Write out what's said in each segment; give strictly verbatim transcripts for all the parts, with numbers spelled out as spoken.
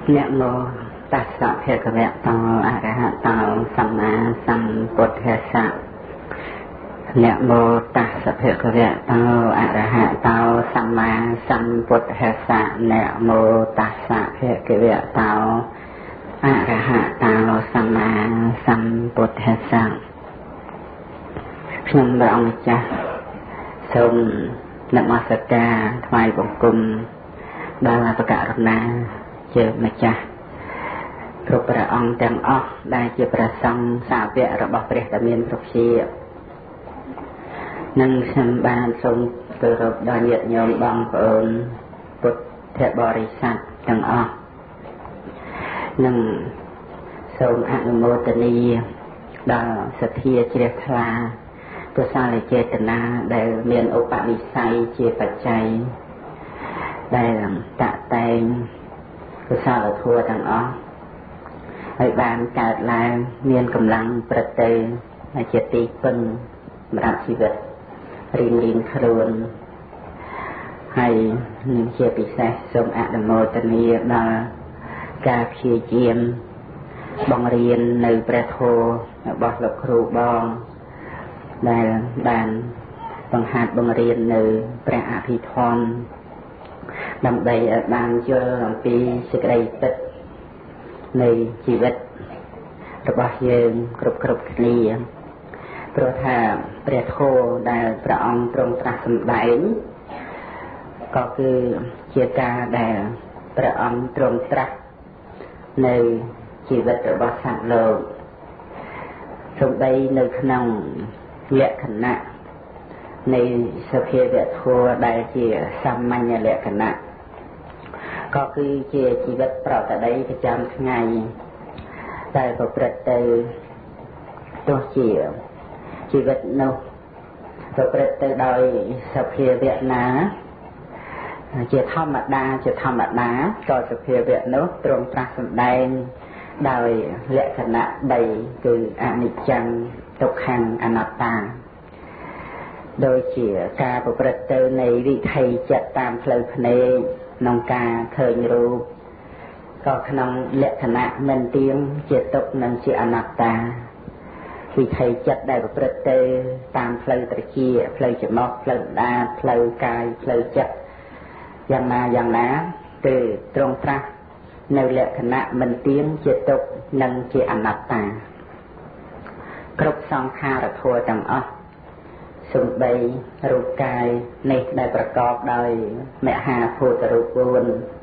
Nẹ mô tát sạ phê cơ vẹn tàu a ra hạ tàu samma sambuddhassa. Nẹ mô tát sạ phê cơ vẹn tàu a ra hạ tàu samma sambuddhassa. Nẹ mô tát sạ phê cơ vẹn tàu a ra hạ tàu samma sambuddhassa. ខ្ញុំព្រះអង្គម្ចាស់សូមនមស្ការថ្វាយបង្គំដល់អបករុណាជាម្ចាស់គ្រប់ព្រះអង្គទាំងអស់ដែលជាព្រះសង្ឃសាវករបស់ព្រះតមានគ្រប់ជានិងខ្ញុំបានសូមគោរពដល់ញាតិញោមបងប្អូនពុទ្ធបរិស័ទទាំងអស់និងសូមអនុមោទនាដល់សទ្ធាជ្រះថ្លាកុសលចេតនាដែលមានឧបនិស្ស័យជាបច្ច័យដែលតាក់តែងកុសលធម៌ទាំងអស់ហើយបានកើតឡើងមានកម្លាំងប្រតិជាទីពឹងសម្រាប់ជីវិតរៀងរៀងខ្លួនហើយនឹងជាពិសេសសូមអនុមោទនាដល់ការព្យាយាមបង្រៀននៅព្រះធម៌របស់លោកគ្រូបងដែលបានបង្ហាត់បង្រៀននៅព្រះអភិធម្មដើម្បីឲ្យបានយល់អំពីសេចក្តីពិតនៃជីវិតរបស់យើងគ្រប់គ្រប់គ្នាព្រោះថាព្រះធម៌ដែលព្រះអង្គទ្រង់ត្រាស់សម្ដែងក៏គឺជាការដែលព្រះអង្គទ្រង់ត្រាស់នៅជីវិតរបស់សត្វលោកសូម្បីនៅក្នុងលក្ខណៈនៃសភាវៈធម៌ដែលជាសាមញ្ញលក្ខណៈក៏គឺជាជីវិតប្រតិបត្តិប្រចាំថ្ងៃដែលប្រព្រឹត្តទៅទោះជាជីវិតនោះប្រព្រឹត្តទៅដោយសភាវៈណាជាធម្មតាជាធម្មតាក៏សភាវៈនោះទ្រង់ត្រាស់សម្ដែងដោយលក្ខណៈបីគឺអនិច្ចំទុក្ខំអនត្តាដោយជាការប្រព្រឹត្តទៅនៃវិថីចិត្តតាមផ្លូវភ្នែកក្នុងការឃើញរូបក៏ក្នុងលក្ខណៈមិនទៀងជាទុក្ខនិងជាអនត្តាវិថីចិត្តដែលប្រព្រឹត្តទៅតាមផ្លូវត្រជាផ្លូវច្រមុះផ្លូវដាផ្លូវកាយផ្លូវចិត្តយ៉ាងណាយ៉ាងណាគឺទ្រង់ត្រាស់នៅលក្ខណៈមិនទៀងជាទុក្ខនិងជាអនត្តាគ្រប់សង្ខារធម៌ទាំងអស់សំបីរូបកាយនេះដែលប្រកបដោយមហាភូតរូបបួន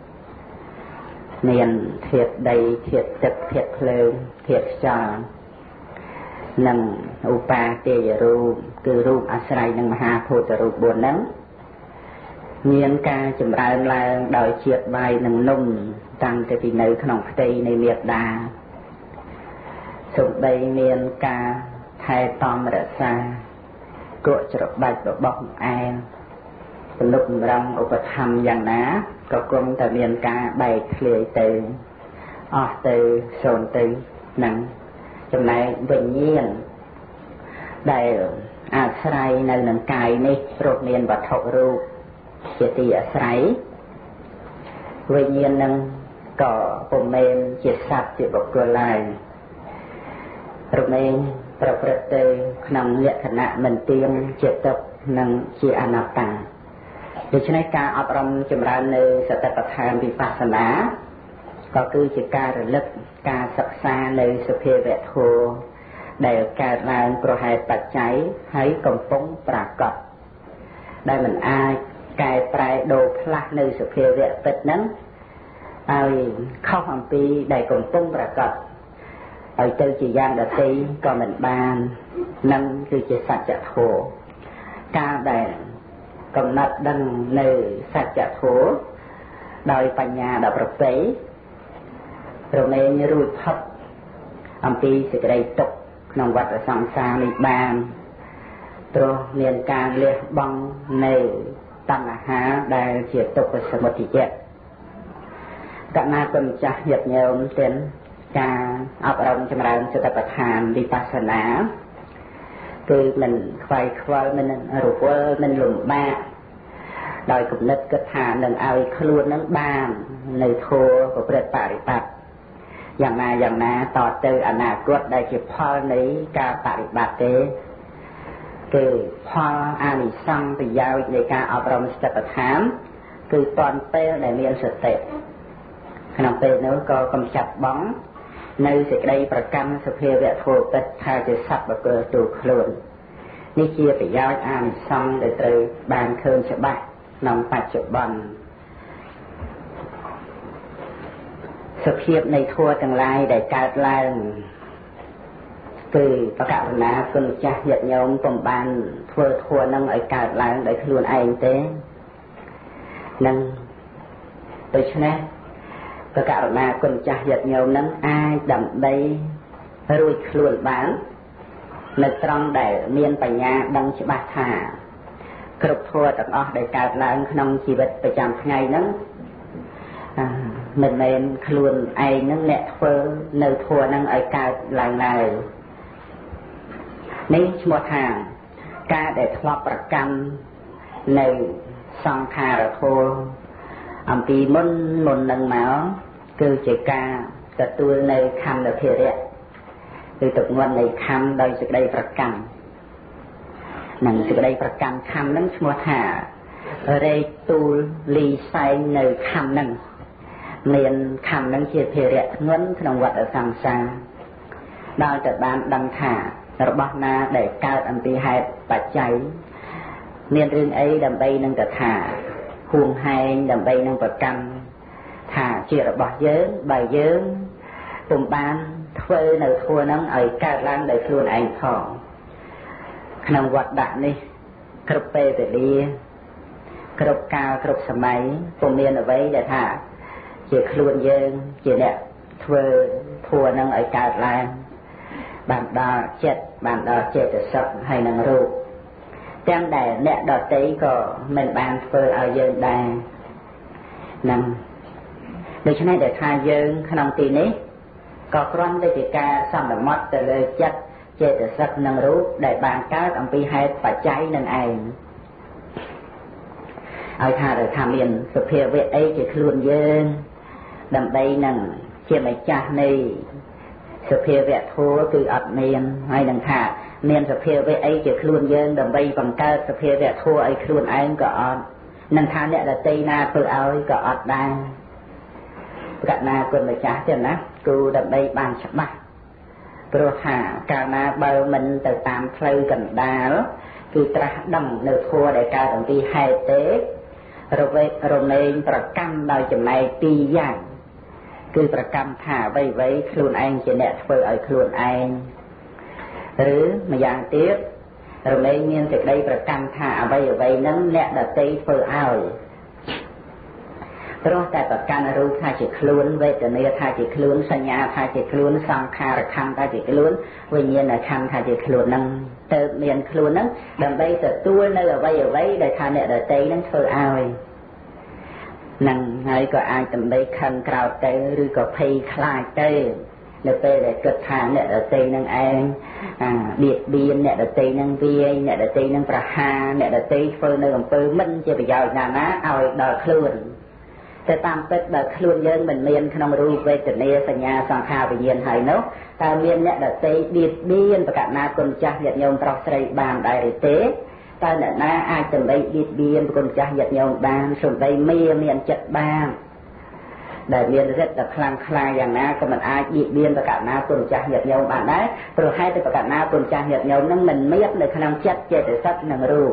មានធាតុដីធាតុទឹកធាតុភ្លើងធាតុខ្យល់និងឧបាទេយរូបគឺរូបអាស្រ័យនឹងមហាភូតរូបបួនហ្នឹងមានការចម្រើនឡើងដោយជាតិបាយនិងនំតាំងពីនៅក្នុងផ្ទៃនៃមាតាសំបីមានការថែទាំរក្សាគក់ច្របាច់របស់អែមទំនុកបំរុងឧបត្ថម្ភយ៉ាងណាក៏គង់តែមានការបែកធ្លាយទៅអស់ទៅសូន្យទៅនឹងចំណែកវិញ្ញាណដែលអាស្រ័យនៅនឹងកាយនេះព្រោះមានវត្ថុរូបជាទីអាស្រ័យវិញ្ញាណនឹងក៏ពុំមែនជាសត្វជាបុគ្គលឡើយរមែងប្រព្រឹត្តទៅក្នុងលក្ខណៈមិនទៀងជាទុក្ខនិងជាអនត្តាដូច្នេះការអប់រំចម្រើននៅសតិប្បដ្ឋានវិបស្សនាក៏គឺជាការរលឹកការសិក្សានៅសភាវៈធម៌ដែលកើតឡើងប្រហែលបច្ច័យហើយកំពុងប្រកបដែលមិនអាចកែប្រែដូរផ្លាស់នៅសភាវៈពិតហ្នឹងឲ្យខុសអំពីដែលកំពុងប្រកបឲ្យទៅជាយ៉ាងដទៃក៏មិនបាននឹងគឺជាសច្ចធម៌ការដែលកំណត់ដឹងនៅសច្ចធម៌ដោយបញ្ញាដ៏ប្រពៃរមែងរួចផុតអំពីសេចក្តីទុក្ខក្នុងវដ្តសង្សារនេះបានព្រោះមានការលះបង់នៅតណ្ហាដែលជាទុក្ខសមុទយៈកណាគុណចាស់ញាតិញោមទាំងការអប់រំចម្រើនសតិប្បដ្ឋានវិបស្សនាគឺមិនខ្វាយខ្វល់មិនរវល់មិនលំបាក đòi cục nứt kết thả nâng ai luôn nâng bàn nơi thua của bật bà rị bạc dạng nào dạng nào tỏ từ ảnh à cốt đại chỉ phó lấy ca bà rị bạc tế cứ phó à nì xong thì giao để ca ở trong sạch thám cứ toàn tê để miễn sự tệ khả tê nếu có cầm chặt bóng nơi sẽ đây bà căm sự phê vẹn thua kết thả chỉ sắp bà cơ tù luôn ní chia phải giao à nì xong để từ bàn khơn sẽ bạch nằm bạch chụp bằng sự hiệp này thua từng lai để cao lan từ tất cả là con cha nhật nhóm cùng bàn thua thua nâng ở cao lan để luôn anh tế nâng tôi cho nên tất cả là con cha nhật nhóm nâng ai đậm đây rồi luôn bán lực trong để miên bà nhà đăng cho bà thả cực thua tất cả để cao lan không chỉ vật phải chạm ngày nâng mình mình luôn ai nâng nẹ thơ nơi thua nâng ở cao làng này ní một hàng ca để thoát bạc căm nơi song thà là thua ẩm kỳ môn môn nâng máu cứ chỉ ca cả tôi nơi khăm là thiệt đấy từ tục nguồn này khăm đây sự đây bạc căm nâng sự đây bạc căm khăm nâng một hà ở đây tu ly say nơi khăm nâng miền khăm nâng chia thiệt đấy nguồn trong vật ở sang xa đòi trở ban đăng thả rồi bác na để cao âm tí hẹp và cháy miền rừng ấy đầm bay nâng trở thả khuôn hai đầm bay nâng vật căm thả chuyện rồi bác dớn bài dớn cùng ban thuê nơi thua nâng ở cao lăng để luôn anh thọ trong vật đạn đi cực bê để đi cực cao cực sầm máy cùng miền ở vậy để thả chỉ luôn dơn chỉ đẹp thuê thua nâng ở cao lăng bạn đo chết bạn đo chết được sập hay năng rượu trong đại nẹt đo tí có mình bàn phơi ở dương đà nằm để cho nên để thay dương không tì nấy có con đây thì ca xong là mất từ lời chết chết được sập năng rượu để bàn cá ông pi hay phải cháy nên ai ai tha để tham miền sự phê vệ ấy chỉ luôn dương đầm đây nằng chia mấy cha này sự phê vẹt thua từ ập miền hay đằng thả miền sự phê vẹt ấy chỉ luôn dương đầm bay bằng ca sự phê vẹt thua ấy luôn anh có đằng thả nè là tây na từ áo có ập đa cả na quân là trả tiền á cứ đầm bay bàn sắp mặt rồi thả cả na bờ mình từ tam phơi gần đá đó cứ tra đầm nửa thua để ca đồng đi hai tế rồi về rồi nênประกันដោយចំណែកពីរយ៉ាងគឺប្រកម្មថាអ្វីៗខ្លួនឯងជាអ្នកធ្វើឲ្យខ្លួនឯងឬម្យ៉ាងទៀតរមែងមានសេចក្តីប្រកម្មថាអ្វីអ្វីហ្នឹងអ្នកដទៃធ្វើឲ្យព្រោះតែប្រកាន់រូបថាជាខ្លួនវេទនាថាជាខ្លួនសញ្ញាថាជាខ្លួនសង្ខារខណ្ឌថាជាខ្លួនវិញ្ញាណខណ្ឌថាជាខ្លួនហ្នឹងទៅមានខ្លួនហ្នឹងដើម្បីទទួលនៅអ្វីអ្វីដែលថាអ្នកដទៃហ្នឹងធ្វើឲ្យនឹងហើយក៏អាចដើម្បីខឹងក្រោតទៅឬក៏ភ័យខ្លាចទៅនៅពេលដែលគិតថាអ្នកដទៃនឹងឯងបៀតបៀនអ្នកដទៃនឹងវាយអ្នកដទៃនឹងប្រហារអ្នកដទៃធ្វើនៅអំពើមិនជាប្រយោជន៍ណាណាឲ្យដល់ខ្លួនតែតាមពិតបើខ្លួនយើងមិនមានក្នុងរូបវេទនាសញ្ញាសង្ខារវិញ្ញាណហើយនោះតើមានអ្នកដទៃបៀតបៀនប្រកាសណាគុណចាស់ញាតិញោមប្រុសស្រីបានដែរឬទេតើអ្នកណាអាចដើម្បីបៀតបៀនគុណចាស់ញាតិញោមបានសូម្បីមីមានចិត្តបានដែលមានរិទ្ធតែខ្លាំងខ្លាយ៉ាងណាក៏មិនអាចបៀតបៀនប្រកាសណាគុណចាស់ញាតិញោមបានដែរព្រោះហេតុតែប្រកាសណាគុណចាស់ញាតិញោមនឹងមិនមាននៅក្នុងចិត្តចេតសិកនិងរូប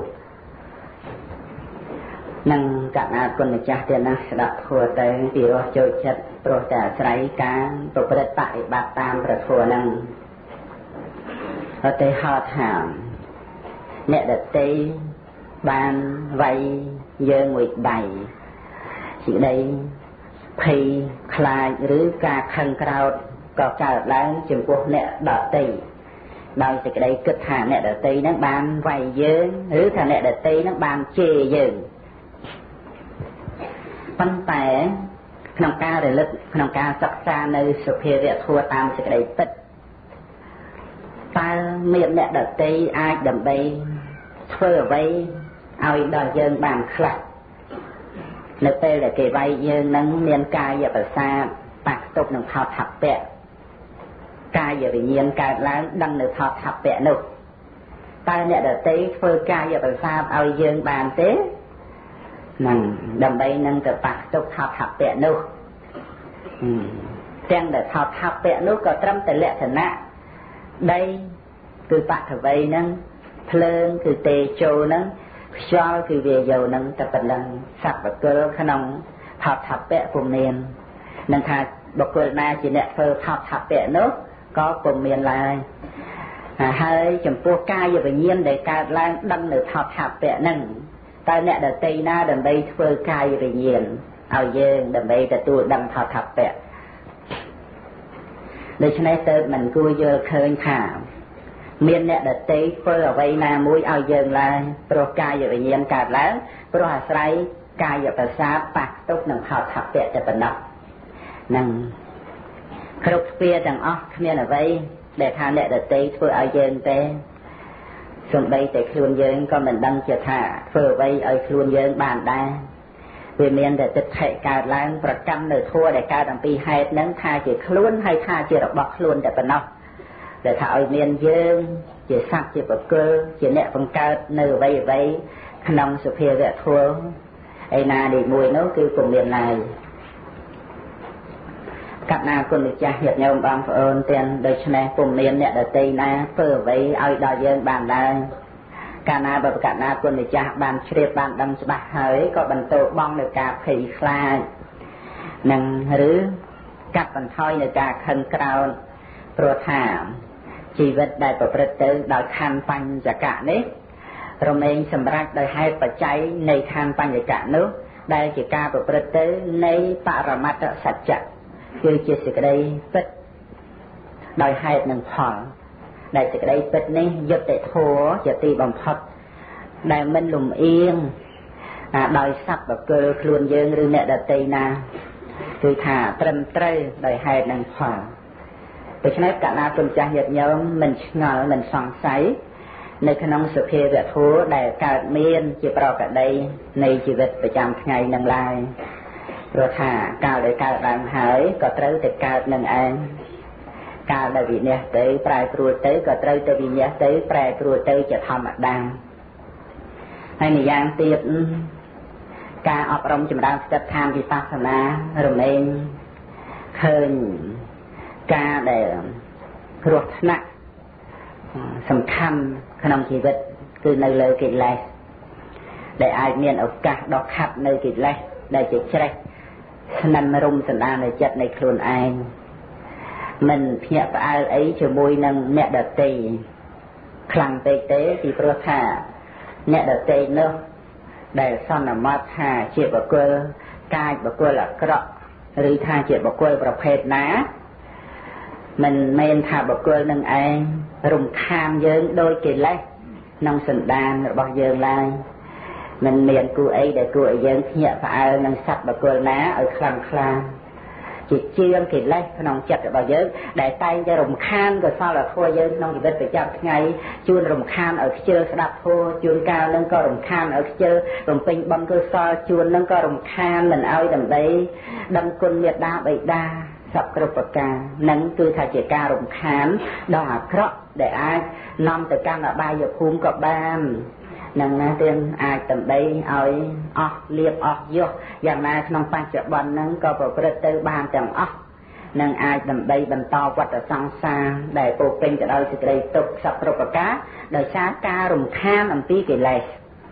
នឹងកណាគុណម្ចាស់ទៀតណាស្ដាប់ធัวទៅពីរោះចូលចិត្តព្រោះតែអាស្រ័យការប្រព្រឹត្តបរិបត្តិតាមព្រះធម៌នឹងអត់ទេហត់ហាមអ្នកដតីបានវាយយើងមួយដៃជាដីភ័យខ្លាចឬការខឹងក្រោធក៏កើតឡើងចំពោះអ្នកដតីដោយសេចក្តីគិតថាអ្នកដតីនឹងបានវាយយើងឬថាអ្នកដតីនឹងបានជេរយើងប៉ុន្តែក្នុងការរលឹកក្នុងការសិក្សានៅសុភាវធម៌តាមសេចក្តីពិតតើមានអ្នកដតីអាចដើម្បីធ្វើអ្វីឲ្យដល់យើងបានខ្លះ nơi đây là cái vay dương nâng miền cai và bà sa bạc tục nâng thọ thập bẹ cai và bị nhiên cai láng đăng nâng thọ thập bẹ nụ ta nhận được tí phơi cai và bà sa ao dương bàn tế nâng đầm bay nâng từ bạc tục thọ thập bẹ nụ tiếng để thọ thập bẹ nụ có trăm tỷ lệ thần nạ đây cứ bạc thở vây nâng phơn cứ tê trô nâng cho cứ về dầu nâng tập lần sắp và cơ khả năng thọ thập bẹ của miền nâng thà bậc cơ na chỉ nẹ phơ thọ thập bẹ nước có của miền lại hơi chấm pua cai và nhiên để cai lan đâm nửa thọ thập bẹ nâng ta nẹ đợt tây na đầm bay phơ cai và nhiên ao dương đầm bay để tu đâm thọ thập bẹ để cho nên tôi mình cua vô khơi thả miền nè đợt tây phơi ở vây na mũi ao dương là pro cai và nhiên cài lá pro hà sấy cai và bà sa bạc tốt nâng họ thập bẹ cho bà nọ nâng khúc kia rằng óc miền ở vây để thà nè đợt tây phơi ao dương té xuân bay để khuôn dương con mình đăng chờ thả phơi vây ở khuôn dương bàn đa vì miền để tích hệ cài láประจำnửa thua để cài đằng pi hai nâng thà chỉ khuôn hay thà chỉ đọc bọc khuôn để bà nọ để thà ở miền dương chỉ sắp chỉ bậc cơ chỉ nẹt bằng cao nửa vây vây nông sụp hề vẽ thua ai na để mùi nấu kêu cùng miền này các na con được cha hiệp nhau bằng ơn tiền đời này cùng miền nẹt ở tây na phở vây ai đòi dương bàn đây cả na bậc cả na con được cha bàn triệt bàn đâm bạc hơi có bàn tổ bong được cả phì khai nâng rứ cắt bàn thoi được cả khăn cao pro thảmชีวิตได้ประพฤติโดยขันปัญจกะนี้เราเองสำรักโดยให้ปัจจัยในขันปัญจกะนู้ได้จากการประพฤติในปรมัตถสัจจะคือจิตสิกได้ปิดโดยให้หนึ่งพอได้สิกได้ปิดนี้ยึดแต่โถจะตีบังคับได้มันหลุมเอียงโดยสับแบบเกลือคลวนเยิงหรือเนตตีนาคือถ่าเตรมเตรโดยให้หนึ่งพอเพราะฉะนั้นการนาคุณจะเหยียดย้อมมันเงามันสองใสในขนมสุเพเวทูได้การเมียนจีบเรากันได้ในชีวิตประจำไงนังลายเราถ่าการได้การดังหายก็เติมแต่การหนึ่งเองการได้วิญญาเตยปลายครัวเตยก็เติมแต่วิญญาเตยปลายครัวเตยจะทำอัดดังให้ในยางเตียนการอบรมจำดังจัดทานที่ปัสนาหรือเองเคยการได้ครัวหนักสำคัญขนมชีวิตคือในเลยกิจไรได้อาจมีโอกาสดอกขับในกิจไรได้จิตใจนันมารุมสันดานในจัดในครัวเองมันเพียบอาไอจะมวยนังเนดตีคลังเตเตที่ประทาเนดตีเนอะได้ซ่อนมาทาเจ็บบกเกกายบกเกละกระหรือทาเจ็บบกเกประเภทน้ามันเมนทาบกเกนังเองรุมคามเยิงโดยกิเลสน้องสันดานบอกเยิงลายมันเมียนกูไอได้กูไอเยิงเหี้ยฝ่ายนังสับบกเกน้าเอาคลังคลาจิตเชื่อมกิเลสน้องจัดบอกเยิงได้ไตจะรุมคามก็ซ้อละทั่วเยิงน้องจะไปจับไงจูนรุมคามเอาเชื่อสดับทั่วจูนกาวนั่งก็รุมคามเอาเชื่อรุมเป็นบอลก็ซ้อจูนนั่งก็รุมคามมันเอาดำได้ดำกุลเมียดาใบดาสับกระปกานั่นคือถ้าเจการุมขานดอกเคราะห์ได้อายนำแต่การระบายภูมิกับบ้านนั่นนะเตียนอายต่ำได้เอาออกเรียบออกยกอย่างนั้นน้องปัญจบอลนั่นก็ประพฤติบ้านแต่งออกนั่งอายต่ำได้บรรทอวัฏสังสารได้ปลูกเป็นจะได้สิกได้ตกสับกระปกาโดยใช้การุมขานอันปีกิเลส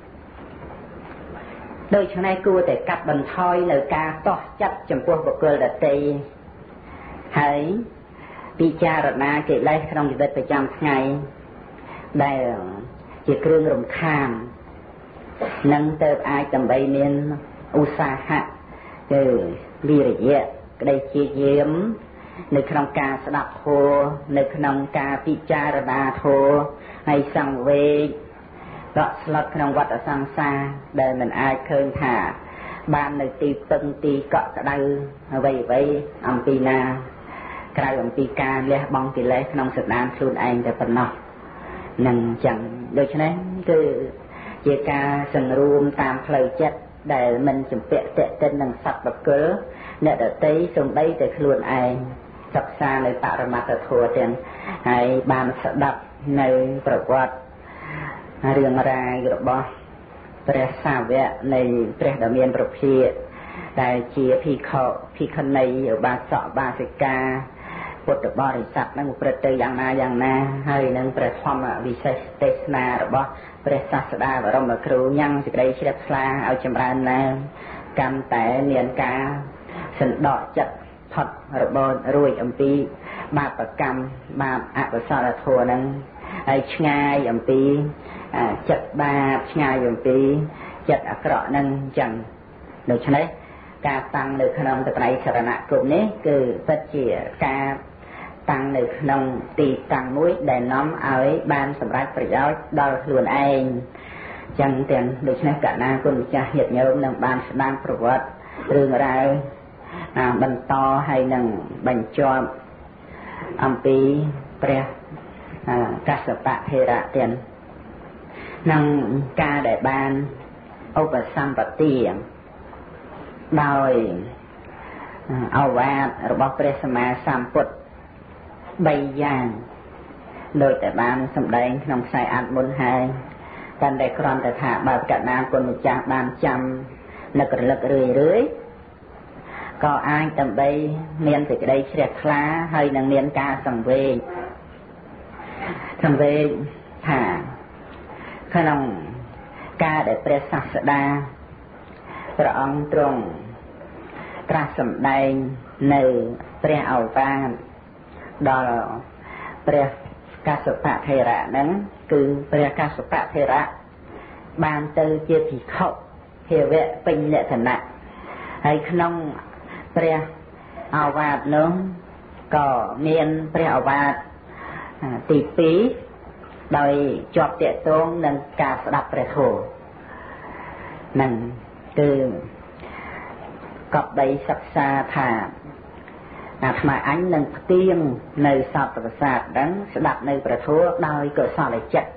โดยช่างในกูแต่กัดบรรทอยในการต่อจับจำพวกบุคคลดัดตีให้พิจารณาเกิดไรขนมจิตประจำไงได้จะเครื่องรำคาญนั่งเติบอายจำใบเมียนอุตสาหะคือวิริยะได้เชี่ยเยี่ยมในขนมกาสดับโทในขนมกาพิจารณาโทให้สังเวชก็สลัดขนมวัดสังสาได้มันอายเคยถ่าบ้านในตีตึงตีเกาะกระไดไว้ไว้อัมพีนากลายเป็นปีการเลี้ยบองกิเลสน้องสัตว์น้ำสูญเองแต่ปนนอกนั่งจังโดยฉะนั้นคือเจกาสังรวมตามเพลย์จัดដែលមិនជំពាក់តេតិននឹងសត្វបកលអ្នកដតីសំបីតែខ្លួនឯងសិក្សានៅបរមត្ថធម៌ទាំងហើយបានស្ដាប់នៅប្រវត្តិរឿងរ៉ាវរបស់ព្រះសាវកនៃព្រះដ៏មានប្រភាកដែលជាភិក្ខុភិក្ខុនីឧបាសកបាសិកាពុទ្ធបរិស័ទនឹងប្រព្រឹត្តទៅយ៉ាងណាយ៉ាងណាហើយនឹងព្រះធម្មវិសេសទេសនារបស់ព្រះសាស្តាបរមគ្រូញ៉ាំងសេចក្តីជ្រះថ្លាឲ្យចម្រើនណាកម្មតែមានការសន្តកចិត្តផុតរបូតរួចអំពីបាបកម្មបាបអកុសលធម៌នឹងហើយឆ្ងាយអំពីចិត្តបាបឆ្ងាយអំពីចិត្តអាក្រក់នឹងអញ្ចឹងដូច្នេះការតាំងនៅក្នុងតត្រៃសរណគមនេះគឺពិតជាការតាំងនៅក្នុងទីតាំងមួយដែលនាំឲ្យបានសម្រេចប្រយោជន៍ដល់ខ្លួនឯងអញ្ចឹងទាំងដូច្នេះកណាគុណម្ចាស់ញាតិញោមនឹងបានស្ដាប់ប្រវត្តិរឿងរ៉ាវបន្តហើយនឹងបញ្ជាប់អំពីព្រះកស្សបៈថេរៈទាំងនឹងការដែលបានឧបសម្បទាដោយឱវាទរបស់ព្រះសម្មាសម្ពុទ្ធបីយ៉ាងដោយតែបានសម្ដែងក្នុងខ្សែអត្ថមុនហើយតែតែគ្រាន់តែថាបើកណាគុណម្ចាស់បានចាំនឹករលឹករឿយរឿយក៏អាចដើម្បីមានសេចក្តីជ្រះថ្លាហើយនឹងមានការសង្វេគសង្វេគថាក្នុងការដែលព្រះសាស្តាព្រះអង្គទ្រង់ត្រាស់សម្ដែងនៅព្រះឱវាទដល់ព្រះកស្សបៈថេរៈហ្នឹងគឺព្រះកស្សបៈថេរៈបានទៅជាភិក្ខុភាវៈពេញលក្ខណៈហើយក្នុងព្រះឱវាទនោះក៏មានព្រះឱវាទទីពីរដោយជាប់តាក់ទងនឹងការស្ដាប់ព្រះធម៌នឹងគឺកបបីសិក្សាថាអាត្មាអញនឹងផ្ទៀងនៅសត្វប្រសាទហ្នឹងស្ដាប់នៅព្រះធម៌ដោយកុសលចិត្ត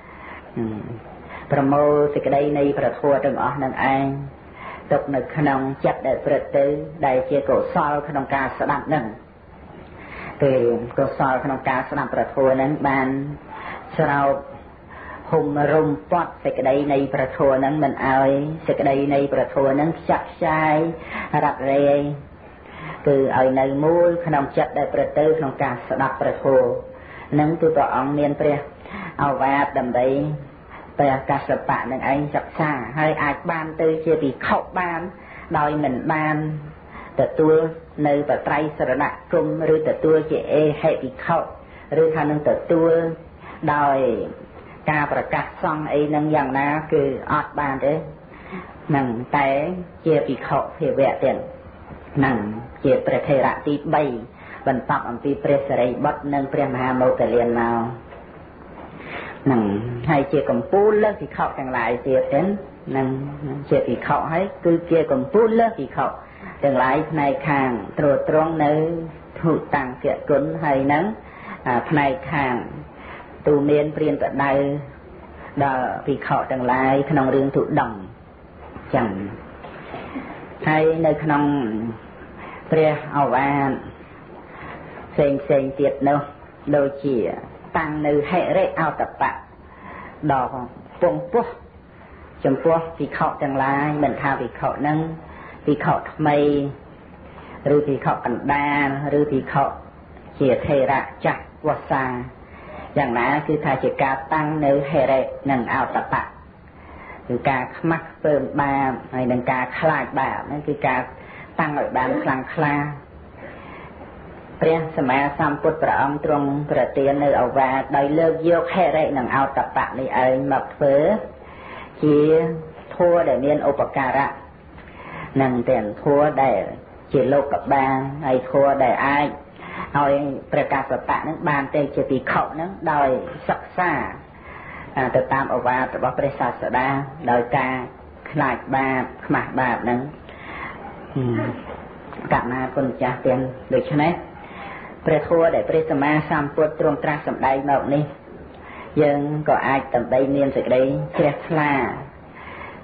ប្រមូលសេចក្តីនៃព្រះធម៌ទាំងអស់នឹងឯងទុកនៅក្នុងចិត្តដែលប្រព្រឹត្តទៅដែលជាកុសលក្នុងការស្ដាប់ហ្នឹងគឺកុសលក្នុងការស្ដាប់ព្រះធម៌ហ្នឹងបានស្រោបហុំរុំពាត់សេចក្តីនៃព្រះធម៌ហ្នឹងមិនឲ្យសេចក្តីនៃព្រះធម៌ហ្នឹងខ្ចាក់ខ្ចាយរ៉ាប់រែងគឺឲ្យនៅមូលក្នុងចិត្តដែលប្រព្រឹត្តទៅក្នុងការស្ដាប់ព្រះធម៌ហ្នឹងគឺព្រះអង្គមានព្រះឱវាទដើម្បីព្រះកស្សបៈនឹងឯងសិក្សាហើយអាចបានទៅជាភិក្ខុបានដោយមិនបានទទួលនៅបត្រៃសរណគមឬទទួលជាអេហេភិក្ខុឬថានឹងទទួលដោយការប្រកាសសង្ឃអីនឹងយ៉ាងណាគឺអត់បានទេនឹងតែជាភិក្ខុភាវៈទៀតនឹងជាព្រះថេរៈទីបីបន្តអំពីព្រះសិរីបុត្រនិងព្រះមហាមោគលានមកនឹងហើយជាកម្ពូលលើភិក្ខុទាំងឡាយទៀតទេនឹងជាភិក្ខុហើយគឺជាកម្ពូលលើភិក្ខុទាំងឡាយផ្នែកខាងត្រួតត្រងនៅធុតាំងគគុណហើយនឹងផ្នែកខាងទូមានព្រានប្រដៅដល់ភិក្ខុទាំងឡាយក្នុងរឿងទុដងចឹងហើយនៅក្នុងព្រះឱវាទផ្សេងផ្សេងទៀតនោះដូចជាតាំងនៅហិរិអោតបៈដល់ពងពោះចំពោះភិក្ខុទាំងឡាយមិនថាភិក្ខុនឹងភិក្ខុថ្មីឬភិក្ខុកណ្ដាលឬភិក្ខុជាថេរៈចាស់វស្សាយ៉ាងណាគឺថាជាការតាំងនៅហិរិនិងអោតបៈគឺការខ្មាស់ខ្ពើមបាបហើយនឹងការខ្លាចបាបហ្នឹងគឺការតាំងឲ្យបានខ្លាំងក្លាព្រះសម្មាសម្ពុទ្ធព្រះអង្គទ្រង់ប្រទាននៅឱវាទដោយលើកយកហិរិនិងអោតបៈនេះឯងមកធ្វើជាធម៌ដែលមានឧបការៈនិងទាំងធម៌ដែលជាលោកបាលហើយធម៌ដែលអាចឲ្យព្រះកស្សបៈនឹងបានទៅជាភិក្ខុនឹងដោយសិក្សាទៅតាមឱវាទរបស់ព្រះសាស្តាដោយការខ្លាចបាបខ្មាស់បាបនឹងកណាគុណចាស់ទាំងដូច្នេះព្រះធម៌ដែលព្រះសម្មាសម្ពុទ្ធទ្រង់ត្រាស់សម្ដែងមកនេះយើងក៏អាចដើម្បីមានសេចក្តីជ្រះថ្លា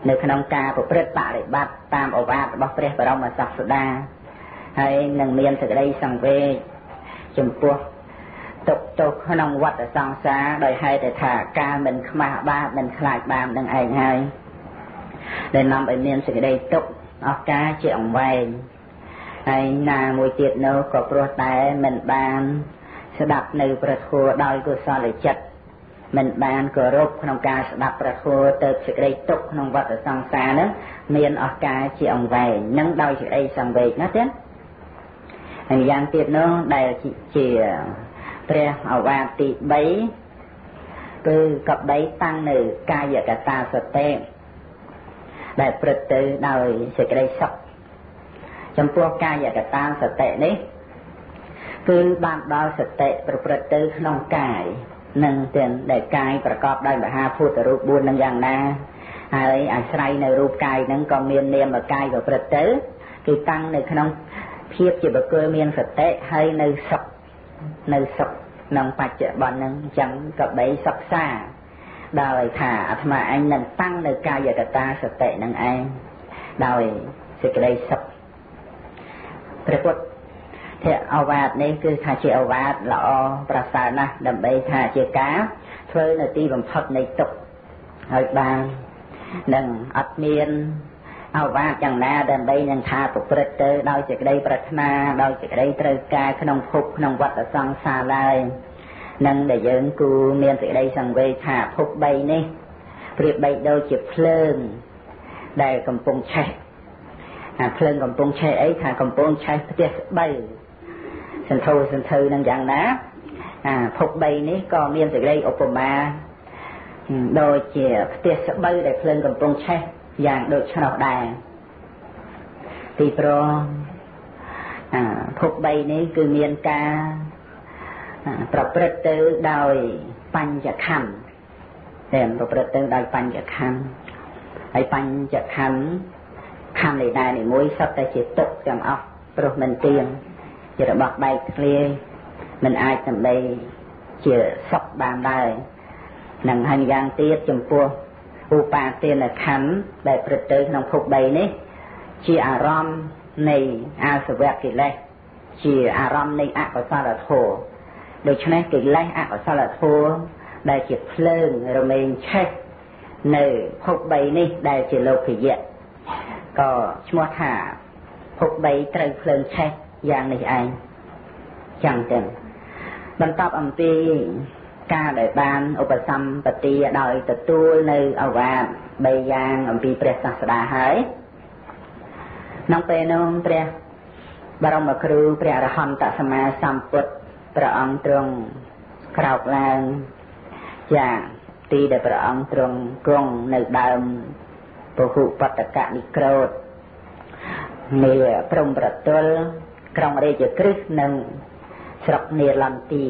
នៅក្នុងការប្រព្រឹត្តបរិបត្តិតាមឱវាទរបស់ព្រះបរមសាស្តាហើយនឹងមានសេចក្តីសង្វេគចំពោះទុក្ខទោសក្នុងវដ្តសង្សារដោយហេតុថាការមិនខ្មាស់បាបមិនខ្លាចបាបនឹងឯងហើយដែលនាំឲ្យមានសេចក្តីទុក្ខអស់កាលជាអង្វែងហើយណាមួយទៀតនោះក៏ព្រោះតែមិនបានស្ដាប់នៅព្រះធម៌ដោយកុសលចិត្តមិនបានគោរពក្នុងការស្ដាប់ព្រះធម៌ទៅសេចក្តីទុក្ខក្នុងវដ្តសង្សារនឹងមានអស់កាលជាអង្វែងនឹងដោយសេចក្តីសង្វេគណាទៀតហើយយ៉ាងទៀតនោះដែលជាព្រះឱវាទទីបីគឺកបបីតាំងនៅកាយកតាសតិដែលព្រឹត្តទៅដោយសេចក្តីសុខចំពោះកាយកតាសតិនេះគឺបានដល់សតិប្រព្រឹត្តទៅក្នុងកាយនឹងទាំងដែលកាយប្រកបដោយមហាភូតរូបបួននឹងយ៉ាងណាហើយអាស្រ័យនៅរូបកាយហ្នឹងក៏មាននាមកាយប្រព្រឹត្តទៅគឺតាំងនៅក្នុងភាពជាបុគ្គលមានសតិហើយនៅសុខនៅសុខក្នុងបច្ចុប្បន្នហ្នឹងអញ្ចឹងក៏បីសិក្សាដោយថាអាត្មាអញនឹងតាំងនៅកាយកតាសតិនឹងឯងដោយសេចក្តីសុខព្រះពុទ្ធឱវាទនេះគឺថាជាឱវាទល្អប្រសើរណាស់ដើម្បីថាជាការធ្វើនៅទីបំផុតនៃទុក្ខហើយបាននឹងអត់មានឱវាទយ៉ាងណាដើម្បីនឹងថាប្រព្រឹត្តទៅដោយសេចក្តីប្រាថ្នាដោយសេចក្តីត្រូវការក្នុងភពក្នុងវដ្តសង្សារឡើយនឹងដែលយើងគូមានសេចក្តីសង្វេគថាភពបីនេះប្រៀបបីដូចជាភ្លើងដែលកំពុងឆេះអាភ្លើងកំពុងឆេះអីថាកំពុងឆេះផ្ទះស្បូវសន្ធោសន្ធើនឹងយ៉ាងណាអាភពបីនេះក៏មានសេចក្តីឧបមាដូចជាផ្ទះស្បូវដែលភ្លើងកំពុងឆេះយ៉ាងដូចឆ្នោតដែរទីព្រោះអាភពបីនេះគឺមានការប្រព្រឹត្តទៅដោយបញ្ចខណ្ឌតែប្រព្រឹត្តទៅដោយបញ្ចខណ្ឌហើយបញ្ចខណ្ឌខណ្ឌនេះដែរនីមួយសុទ្ធតែជាទុក្ខទាំងអស់ព្រោះមិនទៀងជារបស់បែកធ្លាយមិនអាចដើម្បីជាសុខបានដែរនឹងហើយយ៉ាងទៀតចំពោះឧបាទានខណ្ឌដែលប្រព្រឹត្តទៅក្នុងភពបីនេះជាអារម្មណ៍នៃអាសវៈកិលេសជាអារម្មណ៍នៃអកុសលធម៌ដូច្នេះកិលេសអកុសលធម៌ដែលជាភ្លើងរមែងឆេះនៅភពបីនេះដែលជាលោកយៈក៏ឈ្មោះថាភពបីត្រូវភ្លើងឆេះយ៉ាងនេះឯងចឹងទៅបន្តអំពីការដែលបានឧបសម្បទាដោយទទួលនៅឱវាទបីយ៉ាងអំពីព្រះសាស្តាហើយក្នុងពេលនោះព្រះបរមគ្រូព្រះអរហន្តសម្មាសម្ពុទ្ធព្រះអង្គទ្រង់ក្រោកឡើងយ៉ាងទីដែលព្រះអង្គទ្រង់គង់នៅដើមពហុបតកនិក្រោធនាព្រំប្រទល់ក្រុងរាជក្រឹសនិងស្រុកនេលន្ទា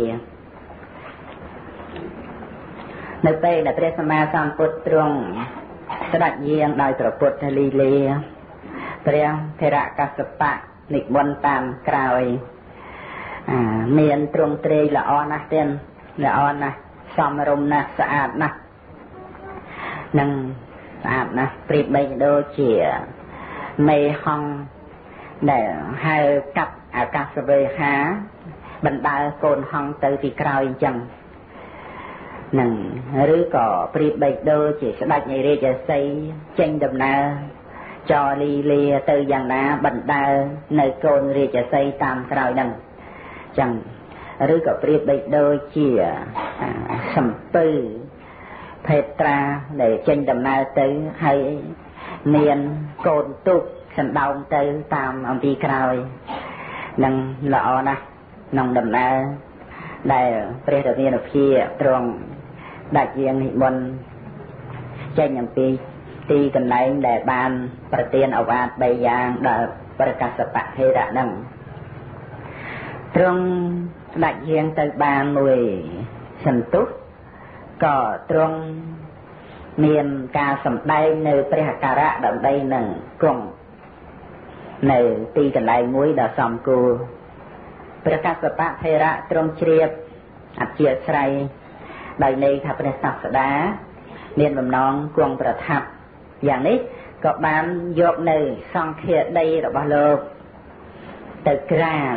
នៅពេលដែលព្រះសម្មាសម្ពុទ្ធទ្រង់ស្ដេចយាងដោយព្រះពុទ្ធលីលាព្រះថេរកស្សបៈនិមន្តតាមក្រោយមានទ្រង់ទ្រាយល្អណាស់ទៀតល្អណាស់សមរម្យណាស់ស្អាតណាស់នឹងស្អាតណាស់ប្រៀបបីដូចជាមេហង្សដែលហៅកាប់អាកាសវេហាបណ្ដើរកូនហង្សទៅទីក្រោយអញ្ចឹងនឹងឬក៏ប្រៀបបីដូចជាស្ដេចនៃរាជសីចេញដំណើរចរលីលាទៅយ៉ាងណាបណ្ដើរនៅកូនរាជសីតាមក្រោយហ្នឹងចឹងឬក៏ប្រៀបបីដូចជាសំពៅភេត្រាដែលចេញដំណើរទៅហើយមានកូនទូកសណ្ដោងទៅតាមអំពីក្រោយនឹងល្អណាស់ក្នុងដំណើរដែលព្រះរាមាភិទ្រង់ដាច់យាងនិមន្តចេញអំពីទីកន្លែងដែលបានប្រទានឱវាទបីយ៉ាងដល់ព្រះកស្សបៈថេរៈនឹងទ្រង់ដាច់យាងទៅបានមួយសន្ទុះក៏ទ្រង់មានការសម្ដែងនៅព្រះអាការៈដើម្បីនឹងគង់នៅទីកន្លែងមួយដ៏សមគួរព្រះកស្សបៈថេរៈទ្រង់ជ្រាបអធិស្ឋានដោយន័យថាព្រះសាស្តាមានបំណងគង់ប្រថាប់ dạngนี้có ban dọc nơi song khía đây là bao lâu từ ra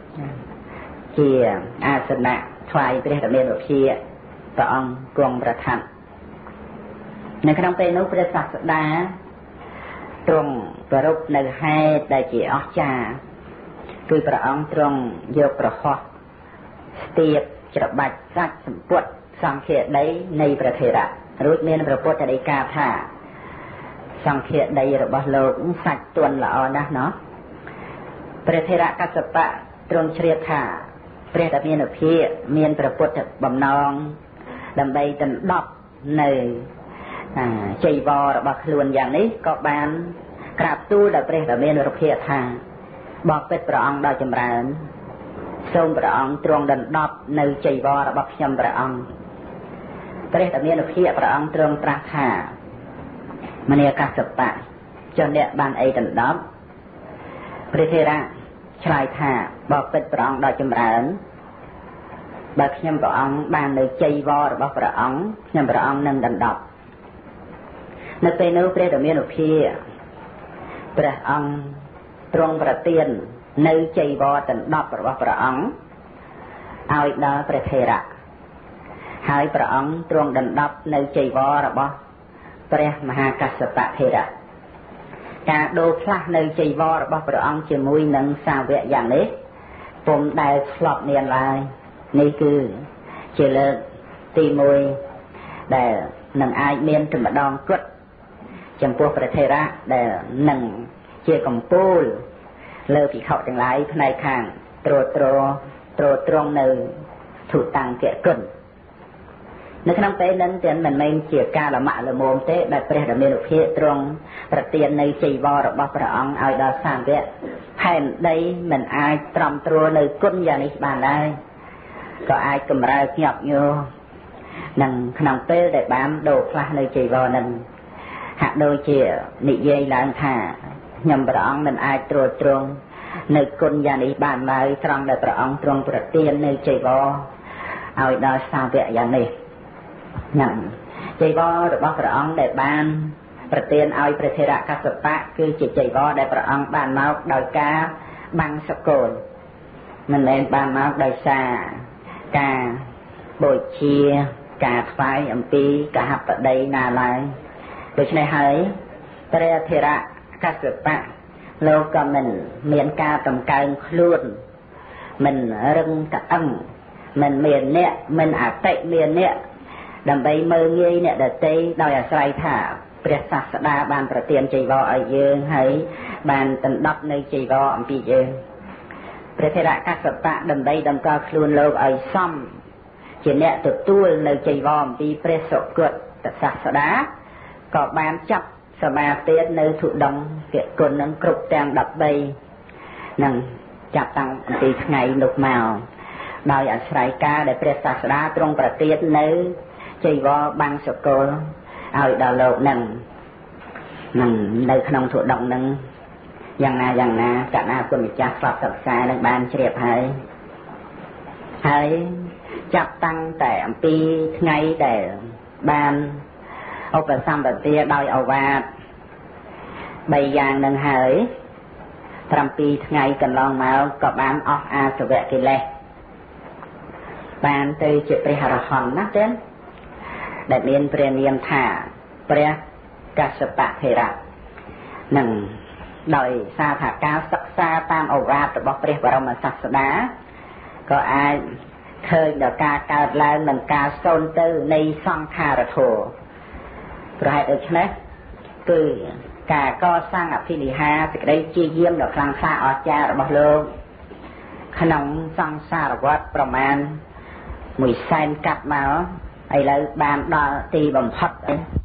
chia asana thoại về đặc biệt của chia và ông cùngประทับในขณะเป็นนุประศักดาตรงประรุปในให้ได้จีออกจาคือพระองค์ตรงโยกประหอบเตียบจับบัดสักสมปวดสังเกตได้ในประเทศรู้เมียนประพุทธได้กาท่าสังเกตได้ระบาโลกสักตัวละอ่อนนะเนาะประเทศกัสปะตรงเชียท่าประเทศเมียนเพียเมียนประพุทธบำนองดำใบตันดอกในใจวอระบาขลุ่นอย่างนี้ก็บานกราบตู้ดับประเทศเมียนประเทศท่าบอกเป็นพระองค์ได้จำเริญทรงพระองค์ตรงดันดอบในใจวอระบาขยมพระองค์ประเทศเมียนเพียพระองค์ตรงตรัสท่ามณีกัสปะจนเนี่ยบานไอดันดอบประเทศละชายท่าบอกเป็นพระองค์ได้จำเริญบักยมพระองค์บานในใจวอระบาพระองค์ยมพระองค์นั่งดันดอบในเป็นนู้ประเทศเมียนเพียพระองค์ตรงประเตียนในใจวอดันดอบระบาพระองค์เอาอีกแล้วประเทศละให้พระองค์ตรงดันดอบในใจวอระบาพระมหากัสสปะเทระการดูพระในใจวอระบาพระองค์จะมุ่ยหนังสาวเวอย่างนี้ผมได้สลบเนียนลายนี่คือเจริญตีมวยแต่หนังอายเมียนถึงมาดองกุดจำพวกประเทศแต่หนังเจียกับปูลเลิกผีเขาจังไรภายในข้างโตรโตรโตรตรงในถูกตังเกะกุนในขณะนั้นเตียนมันไม่เจียกาละมะละโมมเตะแบบประเทศเมียนเพียตรงประเตียนในใจวอระบาพระองค์เอาดาวสามเวะแผ่นได้มันอายตรำตัวในกุนอย่างนี้บานได้ก็อายกำไรหยอบโยนั่งขนมเป้ได้บ้านโดพระในใจวอนั่งหากโดยเจียนิเยล้างท่ายำพระองค์มันอายตรวจตรงในกุนอย่างนี้บานได้ตรองได้พระองค์ตรงประเตียนในใจวอเอาดาวสามเวะอย่างนี้นั่งใจวอระบาพระองค์ได้บ้านประเตียนเอาประเทศกัสปะคือจิตใจวอได้พระองค์บ้านมาโดยกาบังสกุลมันเป็นบ้านมาโดยซากาโบยเชียกาไฟอัมปีกาหับปะไดนาลายโดยเฉพาะให้ประเทศกัสปะโลกมันเมียนกาตำการคลื่นมันรึงกะอังมันเมียนเนี่ยมันอาเตะเมียนเนี่ยดังใบมือเงี้ยเนี่ยเด็ดเตะโดยอาศัยถ่าเปรียบศาสดาบานประเตียนใจวอไอเยืองให้บานตันดับในใจวออัมปีเยืองประเทศกัสปะดังใบดังก็คลื่นโลกไอซ้ำจีเนี่ยตัวตู้ในใจวอมปีเปรียบศกเกิดแต่ศาสดาก็บานจับสมาเตียนในถุดงเกิดคนนั้นกรุบแตงดับใบนั่งจับตังปีไงนุกมาโดยอาศัยกาได้เปรียบศาสดาตรงประเตียนในใจวอบังสกุลเอาดาวโลกนั่งนั่งในขนมถุดงนั่งอย่างนาอย่างนาจากนาคนจักสอบสับสายในบ้านเฉียบให้ให้จับตั้งแต่ปีไงแต่บ้านเอาไปซ้ำแบบเตี้ยโดยเอาวาดใบยางหนึ่งหายทำปีไงกันลองมากับบ้านออกอาสเวกิเลบ้านเตยจิตไปหาหอนนักเต้นได้เรียนเปรียนเรียนถ่าเปรียกัสปะเทระหนึ่งโดยซาถาก้าวศึกษาตามอวาทบอกเปรียบรมศาสดาก็อายเคยเดาการการแล้วหนึ่งการโซนตื้อในสังขารโถรายเอกนะคือการก็สร้างอภินิหารจะได้จีเยี่ยมดอกคลังซาออจาระบโลกขนมสังสารวัตประมาณหมุยแซนกลับมาไอ้เลยบานดอตีบ่มพัด